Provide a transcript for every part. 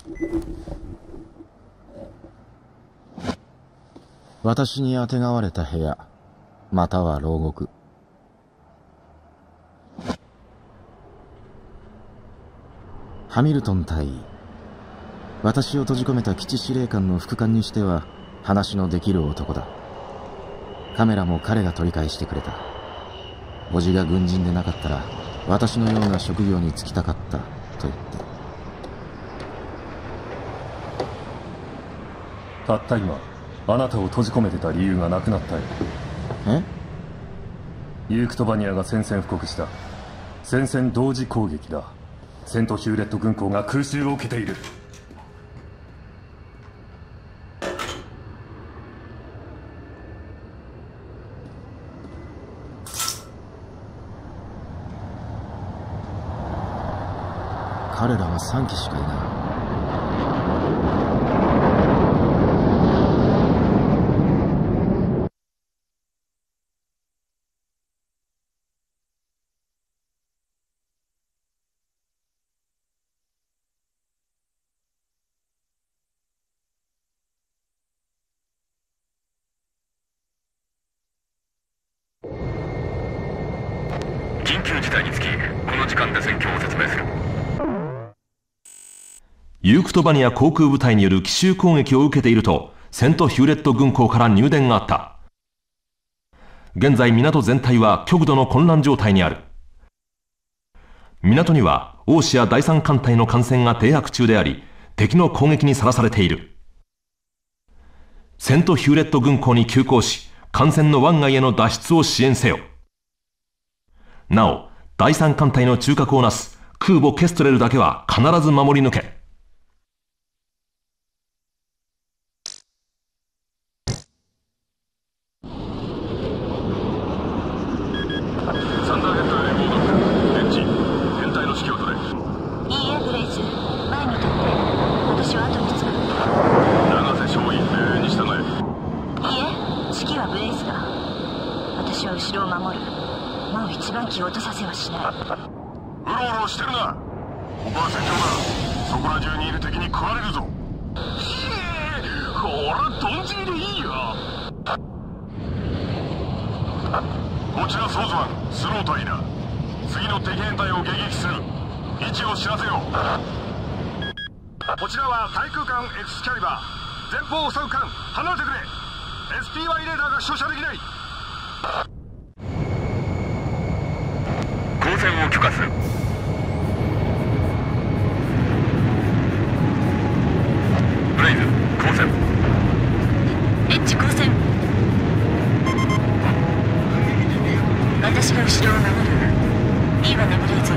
私にあてがわれた部屋、または牢獄。ハミルトン大尉。私を閉じ込めた基地司令官の副官にしては話のできる男だ。カメラも彼が取り返してくれた。叔父が軍人でなかったら私のような職業に就きたかったと言って。 たった今あなたを閉じ込めてた理由がなくなったよ。 え？ ユークトバニアが宣戦布告した。戦線同時攻撃だ。セントヒューレット軍港が空襲を受けている。 彼らは3機しかいない。 緊急事態につき、この時間で戦況を説明する。 ユークトバニア航空部隊による奇襲攻撃を受けていると、セントヒューレット軍港から入電があった。現在港全体は極度の混乱状態にある。港にはオーシア第三艦隊の艦船が停泊中であり、敵の攻撃にさらされている。セントヒューレット軍港に急行し、艦船の湾外への脱出を支援せよ。なお、第三艦隊の中核をなす空母ケストレルだけは必ず守り抜け。 サンダーヘッドへレポート。エンジン、全体の指揮を取れ。 いいえ、ブレイズ。前に立って。私は後につく。 永瀬少尉、命令に従え。 いいえ、指揮はブレイズが。私は後ろを守る。もう一番気を落とさせはしない。 うろうろしてるな。ここは戦場だ。そこら中にいる敵に食われるぞ。俺はドンジリでいいよ。こちらソーズマン、スロー隊だ。次の敵編隊を迎撃する。位置を知らせよう。こちらは対空艦エクスキャリバー。前方を襲う艦、離れてくれ。 SPY レーダーが照射できない。光線を許可する。ブレイズ、光線。 エッジ光線。私が後ろを守る。いいわね、ブレイズ。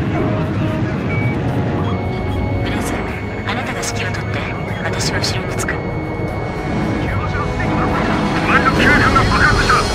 ブレイズ、あなたが指揮を取って私は後ろにつく。 お前の機械艦が爆発した。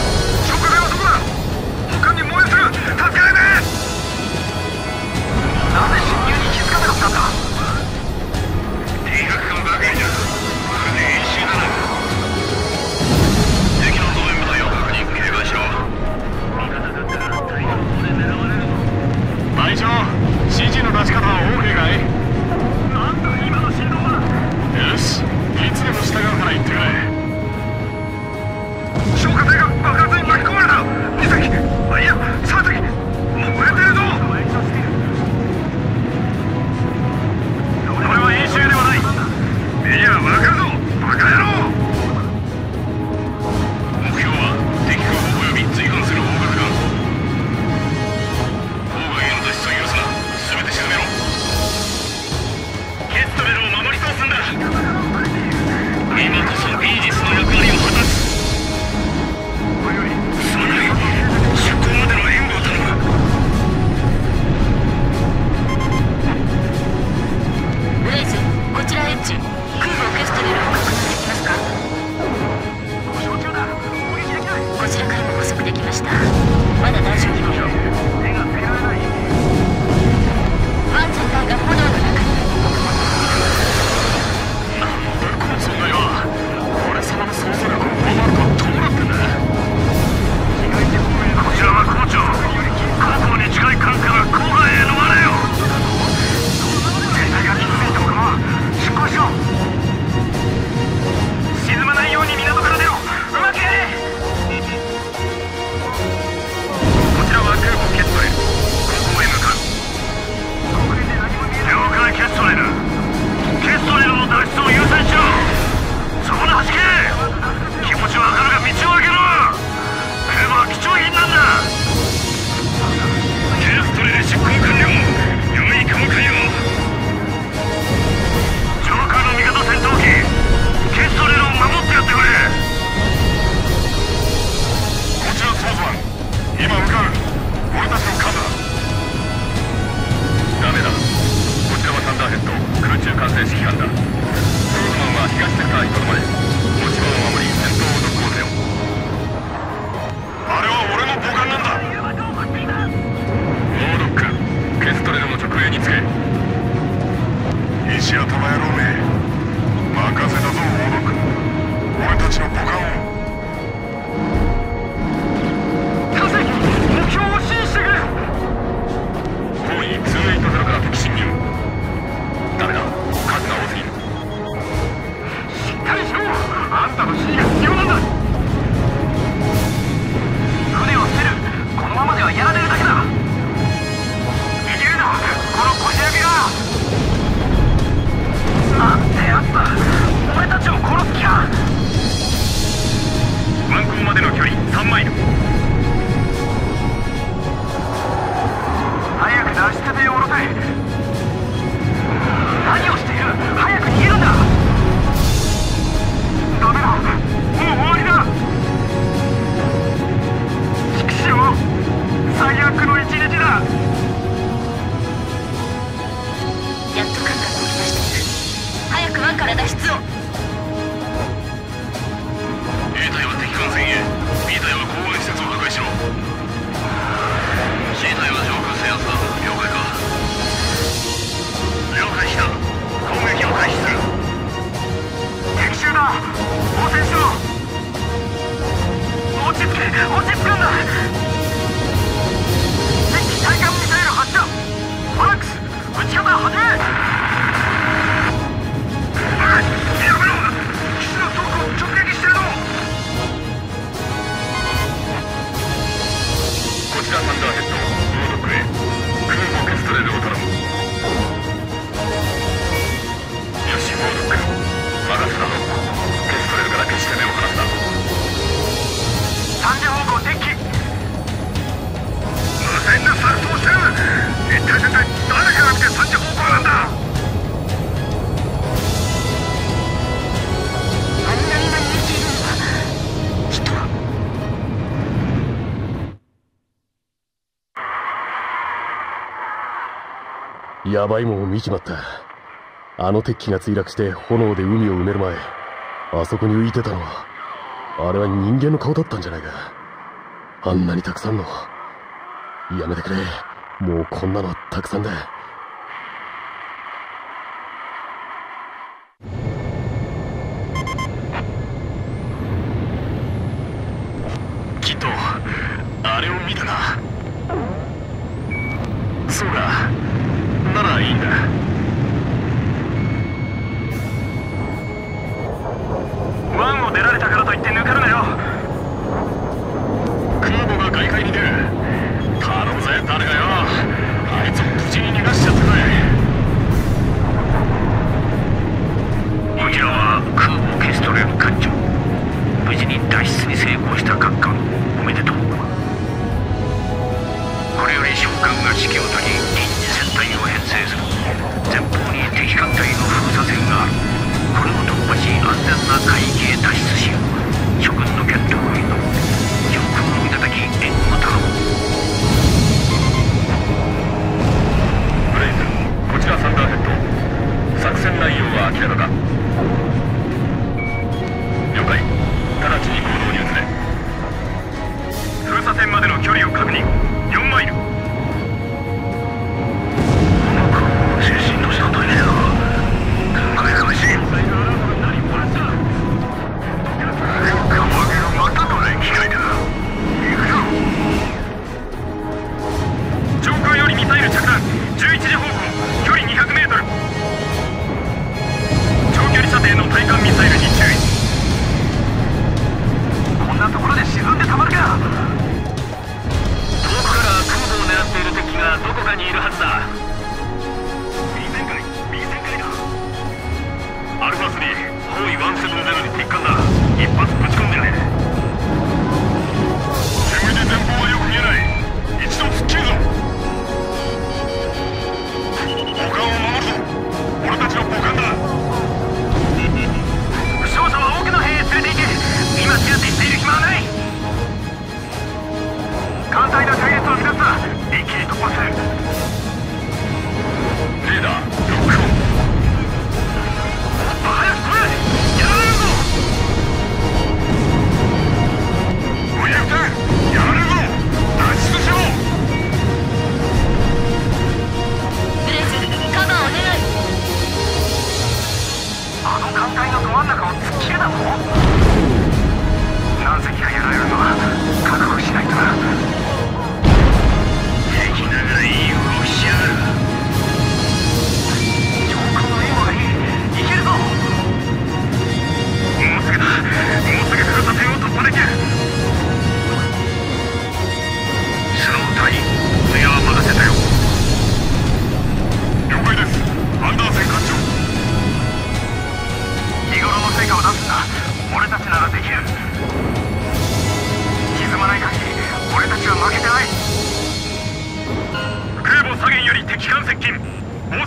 ヤバいもんを見ちまった。あの鉄器が墜落して炎で海を埋める前、あそこに浮いてたのは、あれは人間の顔だったんじゃないか。あんなにたくさんの。やめてくれ。もうこんなのたくさんだ。 きっとあれを見たな。そうか、ならいいんだ。湾を出られたからといって抜かるなよ。空母が外海に出る。頼むぜ誰かよ。あいつを無事に逃がしちゃってくれ。こちらは空母ケストレル艦長。無事に脱出に成功した閣下、おめでとう。これより召喚が指揮を取り臨時戦隊を編成する。前方に敵艦隊の封鎖線がある。これを突破し安全な海域へ脱出しよう。諸君の健闘を祈る。上空をいただき援護を頼む。ブレイズ、こちらサンダーヘッド。作戦内容は明らかか。了解。直ちに行動に移れ。封鎖線までの距離を確認。4マイル。精神としたトイレだ。金かめしい。またのね機会だ。行くぞ。上空よりミサイル着弾。11時方向。距離200メートル。直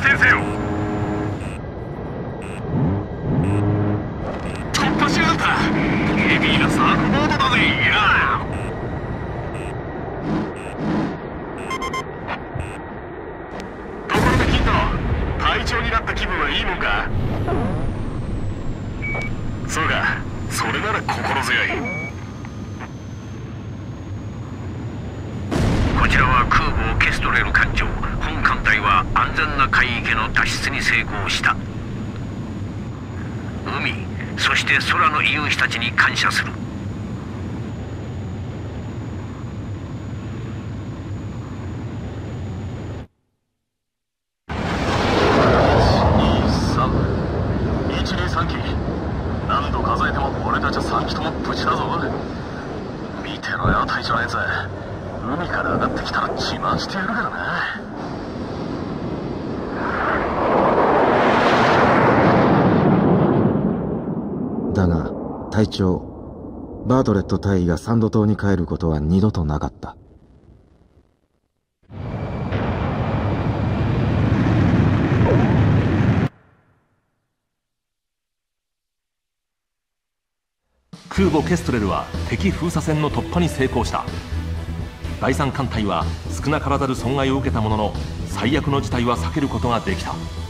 転せよ。突破しやがった。ヘビーなサーフボードだぜ。ところでキッド、隊長になった気分はいいもんか？そうか、それなら心強い。 こちらは空母ケストレル艦長。本艦隊は安全な海域の脱出に成功した。海、そして空の勇士たちに感謝する。 123機、何度数えても俺たち3機とも無事だぞ。見てろよ、隊長のやつ。海から上がってきたら自慢してやるからな。 だが隊長バートレット大尉がサンド島に帰ることは二度となかった。 空母ケストレルは敵封鎖線の突破に成功した。第三艦隊は少なからざる損害を受けたものの、最悪の事態は避けることができた。